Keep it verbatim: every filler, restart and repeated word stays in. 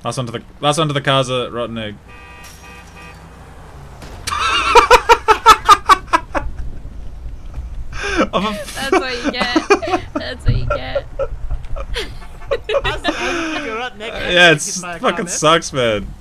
Last one to the last one to the car's a rotten egg. That's what you get. That's what you get. Yeah, it's fucking sucks, man.